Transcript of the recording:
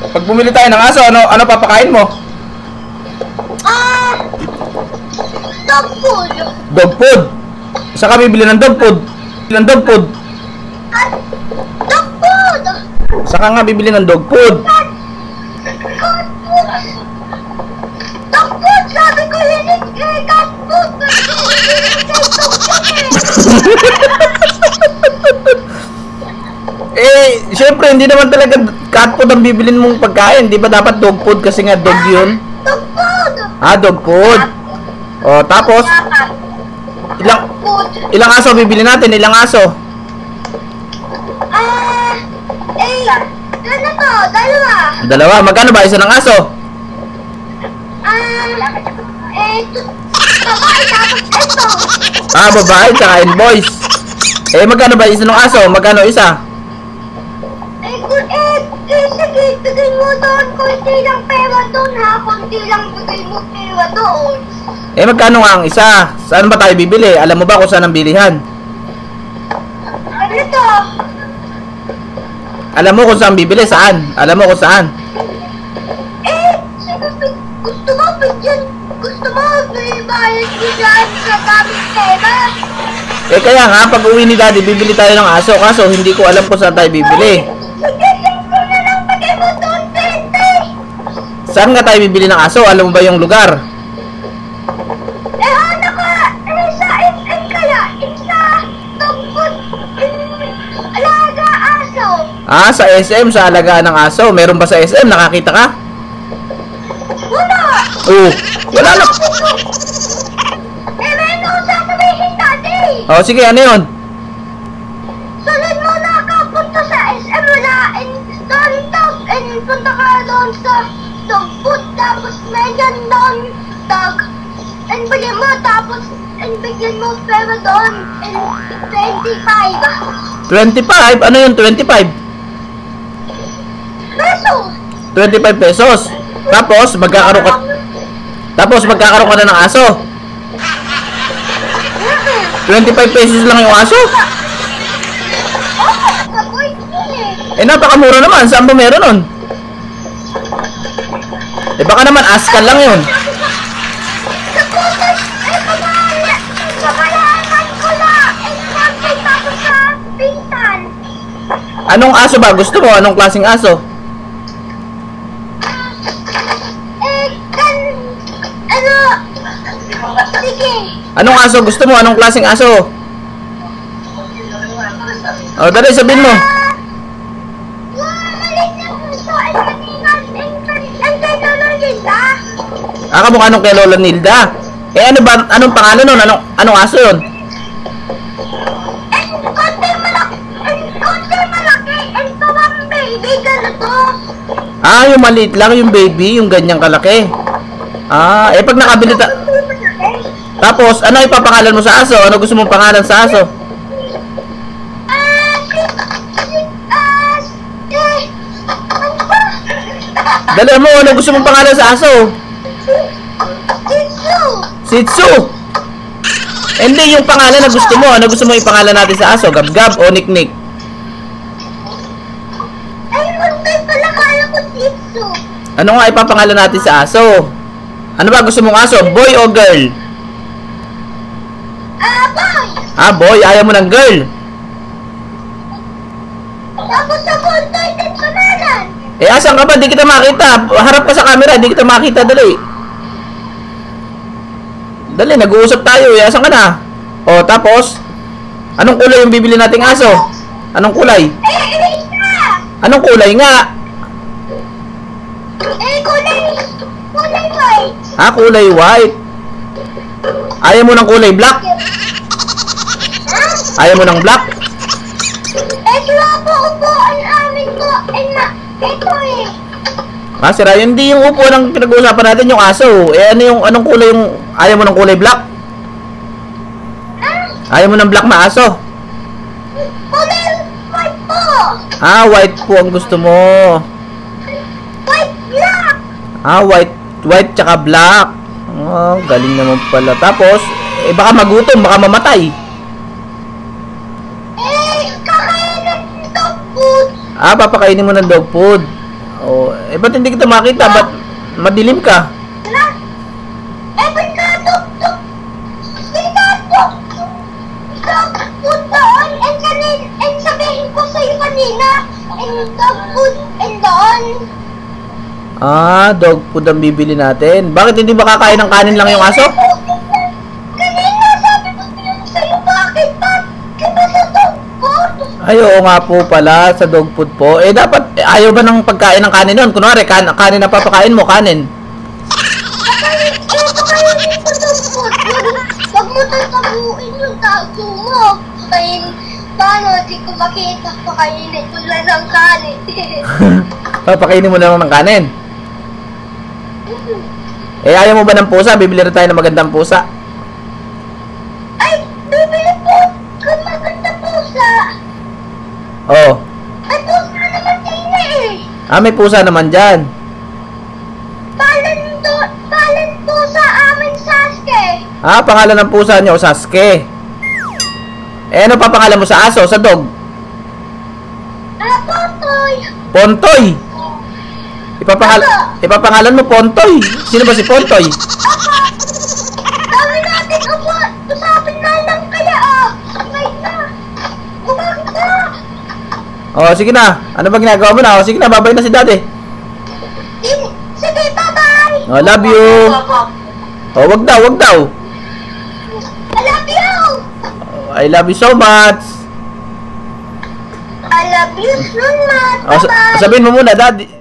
Pag bumili tayo ng aso, ano papakain mo? Dog food. Dog food. Saan ka bibili ng dog food? Dog food. Dog food. Saan ka nga bibili ng dog food? Dog food. Sabi ko yun cat food. Syempre, hindi naman talaga cat food ang bibilin mong pagkain. Di ba dapat dog food kasi nga dog yun? Dog food. Dog food. O, tapos, ilang aso bibili natin? Ilang aso? Ano to? Dalawa. Dalawa. Magkano ba isa ng aso? Babae tapos ito. Babae tsaka boys. Magkano ba isa ng aso? Magkano isa? Sige, bigay mo doon. Kunti lang pera doon ha. Kunti lang bigay mo pera doon. Magkano nga ang isa? Saan ba tayo bibili? Alam mo ba kung saan ang bilihan? Ano to? Alam mo kung saan bibili? Saan? Alam mo kung saan? Gusto mo bigyan? Gusto mo bayad bigyan sa gamit pera? Kaya nga, pag uwi ni Daddy, bibili tayo ng aso. Kaso, hindi ko alam kung saan tayo bibili. Saan nga tayo bibili ng aso? Alam mo ba yung lugar? Ano ka? Sa SM kaya? Sa tungkol alaga aso. Sa SM, sa alagaan ng aso. Meron ba sa SM? Nakakita ka? Wala. Wala lang. Meron ako sasabihin dati. Sige, ano yun? Sunod mo na ka, punta sa SM, wala, doon dog, punta ka doon sa dog food, tapos medyan doon dog, bigyan mo, tapos bigyan mo pera doon, 25. 25? Ano yun, 25? Pesos. 25 pesos. Tapos, magkakaroon ka na ng aso. 25 pesos lang yung aso? Napakamura naman. Saan ba meron nun? Baka naman askan lang yun. Anong aso ba? Gusto mo? Anong klaseng aso? Sige. Anong aso gusto mo? Anong klaseng aso? Dali, sabihin mo. Kamukha nung kay Lola Nilda. Ano ba? Anong pangalan nun? Anong aso yun? Konti malaki. Ito ang baby. Ganito. Yung maliit lang yung baby. Yung ganyang kalaki. Pag nakabili Tapos, ano ipapangalan mo sa aso? Ano gusto mong pangalan sa aso? Dali mo, ano gusto mong pangalan sa aso? Shih Tzu. Hindi, yung pangalan na gusto mo. Ano gusto mo ipangalan natin sa aso? Gab-Gab o Nik-Nik? Hindi pala kaya ko Shih Tzu. Ano nga ipapangalan natin sa aso? Ano ba gusto mong aso? Boy o girl? Boy. Boy. Ayaw mo ng girl? Tapos sa contour din pangalan. Asan ka ba? Di kita makita. Harap ka sa camera. Di kita makita. Dali. Dali, nag-uusap tayo. Asan ka na? Tapos? Anong kulay yung bibili nating aso? Anong kulay? Anong kulay nga? Kulay white. Kulay white. Ayaw mo ng kulay black? Ayaw mo ng black? Wala po upuan amin ko. Ito Sira, hindi yung upo ng pinag-uusapan natin yung aso. Anong kulay yung... Ayaw mo ng kulay black? Ayaw mo ng black na aso? Kulay white po. White po ang gusto mo. White black. White tsaka black. Galing naman pala. Tapos, baka magutom, baka mamatay. Kakainin ng dog food. Papakainin mo ng dog food. Oh, ba't hindi kita makita? Ba't madilim ka? Na? Ba't ka dog? Dog food doon, and sabihin ko sa'yo kanina, and dog food, and doon. Ah, dog food ang bibili natin. Bakit hindi makakain ng kanin lang yung aso? Kanina, sabi ko yun sa'yo, bakit ba? Kita sa dog food. Ay, oo nga po pala, sa dog food po. Dapat, ayaw ba ng pagkain ng kanin nun? Kunwari, kanin na papakain mo, kanin. Ito kayo dito dog food. Wag mo tatabuin yung tago mo. Kain, paano, di ko makita pakainin ko lang ng kanin. Papakainin mo na lang ng kanin. Ayaw mo ba ng pusa? Bibili rin tayo ng magandang pusa. Ay, bibili po kung maganda pusa. Oo. Ay, pusa naman din eh. May pusa naman dyan. Palan po sa amin, Sasuke. Pangalan ng pusa niyo, Sasuke. Ano pa pangalan mo sa aso, sa dog? Potoy. Pontoy. Ipapangalan mo Pontoy. Sino ba si Pontoy? Dami natin usapin na lang kaya Wait na. Bumakit na. Sige na. Ano ba ginagawa mo na? Sige na, babay na si daddy. Sige, bye-bye. Love you. Wag daw. I love you. I love you so much. I love you so much. Bye-bye. Sabihin mo muna, daddy.